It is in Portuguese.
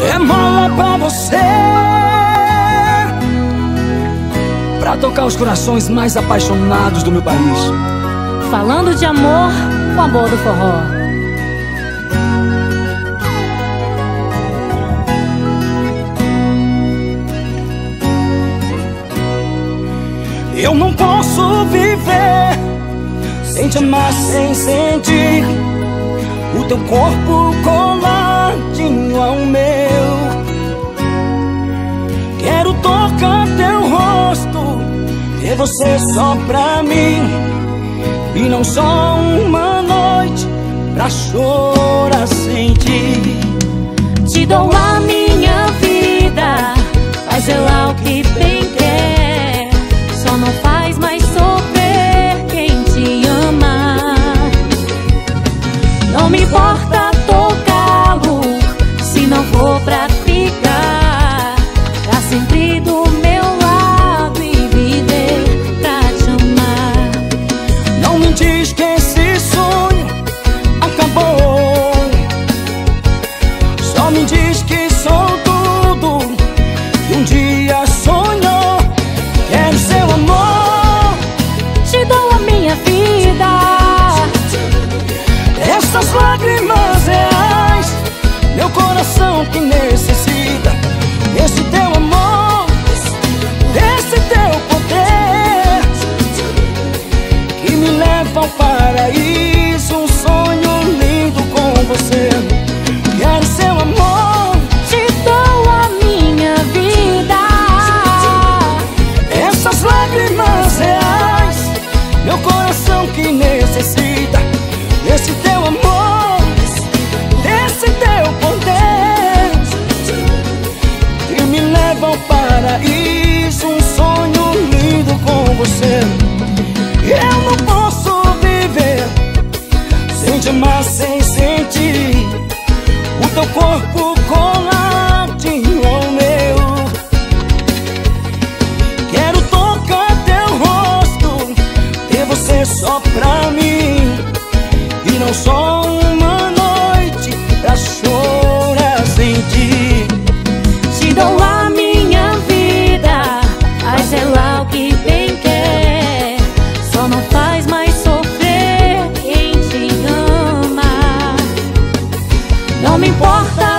É mola pra você, pra tocar os corações mais apaixonados do meu país. Falando de amor, o amor do forró. Eu não posso viver sem te amar, sem sentir o teu corpo coladinho ao meu. Quero tocar teu rosto, ter você só pra mim, e não só uma noite pra chorar sem ti. Te dou a minha vida, faz ela o que bem quer, só não faz mais sofrer quem te ama. Não me importa tocá-lo, se não for pra ficar pra sempre do meu lado e viver pra te amar. Não me diz que esse sonho acabou, só me diz que sou tudo que um dia sonhou. Quero seu amor, te dou a minha vida, essas lágrimas reais, meu coração que necessita esse teu amor, esse teu poder, que me leva ao paraíso, um sonho lindo com você. Quero seu amor, te dou a minha vida, essas lágrimas reais, meu coração que necessita esse teu amor, esse teu poder, que me leva ao paraíso, um sonho lindo com você. Eu não posso viver sem te amar, sem sentir o teu corpo coladinho ao meu. Quero tocar teu rosto, ter você só pra mim, e não só uma noite pra chorar sem ti. te dou a minha vida, faz ela o que bem quer, só não faz mais sofrer quem te ama. Não me importa